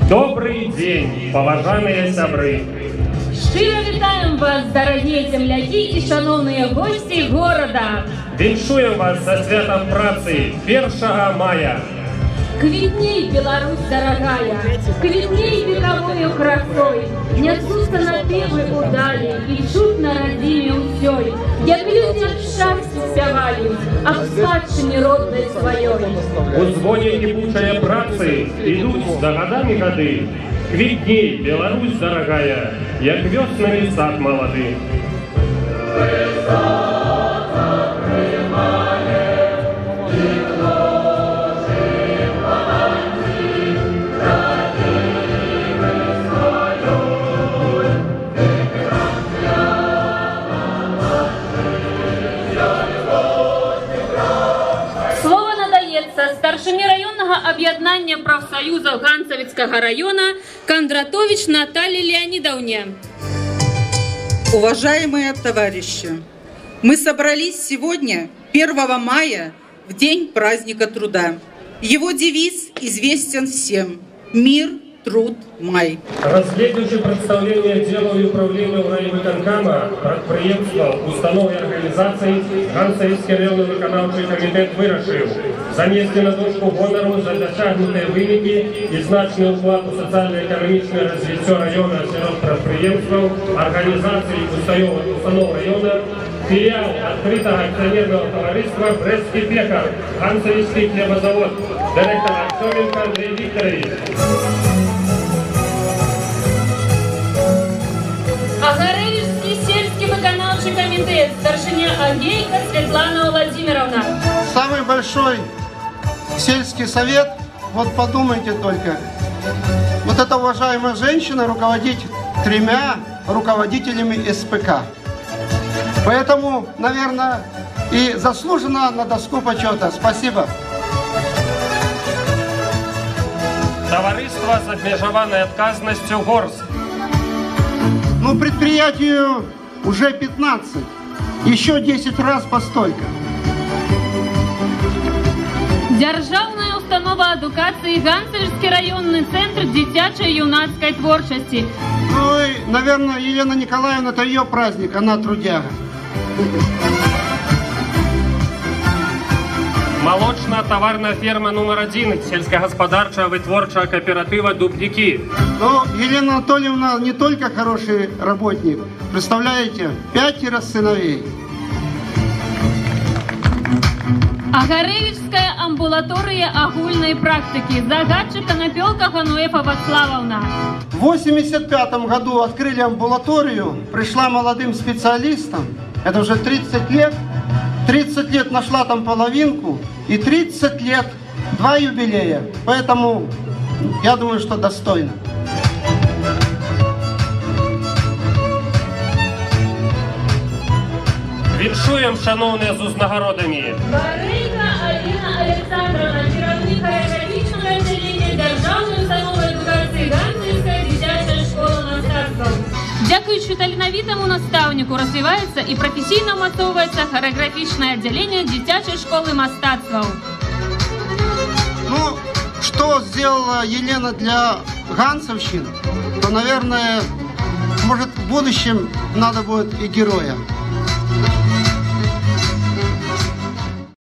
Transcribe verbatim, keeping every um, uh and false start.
Добрый день, поважаныя сябры! Щиро вітаем вас, дорогие земляки и шановные гости города! Віншуем вас со святом працы первого мая! Квітней, Беларусь дорогая, квітней вековою красой, несутся напевы удали и чуд на родине усёй, як людям счастье спявали, об спадщине родной своей. У звоне кипучая працы идут за годами годы. Квітней, Беларусь дорогая, як веснами сад молодый. Старшині районного об'єднання профсоюзов Ганцевицкого района Кондратович Наталье Леонидовне. Уважаемые товарищи, мы собрались сегодня, первого мая, в день праздника труда. Его девиз известен всем – «Мир, труд, май». Разгледзячы представление дела и управления райвыканкама, предприемства, установ и организаций, Ганцевицкий районный выканаўчы комитет вырашыў занести на дошку гонору за досягнутые выники и значный вклад в социально-экономическое развитие района сярод предприемствов, организаций и установ района, филиал открытого акционерного товариства «Брестский пекар», Ганцевицкий хлебозавод, директор Артеменко Андрей Викторович. Агаревичский сельский выканаўчы комитет, старшиня Агейка Светлана Владимировна. Самый большой сельский совет, вот подумайте только, вот эта уважаемая женщина руководит тремя руководителями эс пэ ка. Поэтому, наверное, и заслуженно на доску почета. Спасибо. Товариство с обмежованной отказностью Горск. Ну, предприятию уже пятнадцать, еще десять раз по столько. Державная установа адукации Ганцевицкий районный центр дзіцячай юнацкой творчести. Ну и, наверное, Елена Николаевна, это ее праздник, она трудяга. Молочно-товарная ферма номер один сельскохозяйственного вытворчего кооператива «Дубники». Ну, Елена Анатольевна не только хороший работник, представляете, пятеро сыновей. Агаревичская амбулатория агульной практики. Загадчик Конопелка Хануэфа Вацлавовна. В восемьдесят пятом году открыли амбулаторию, пришла молодым специалистом, это уже тридцать лет, тридцать лет нашла там половинку, и тридцать лет, два юбилея, поэтому я думаю, что достойно. Віншуем, шановные з узнагародами. Барыга Алина Александровна, керівник хореографічного відділення Державної установи едукації Ганцевицька дитяча школа мастацтв. Дякуючи талановитому наставнику развивается и профессийно мацовывается хореографичное отделение дитячей школы мастацтв. Ну, что сделала Елена для ганцевщин, то, наверное, может, в будущем надо будет и героя.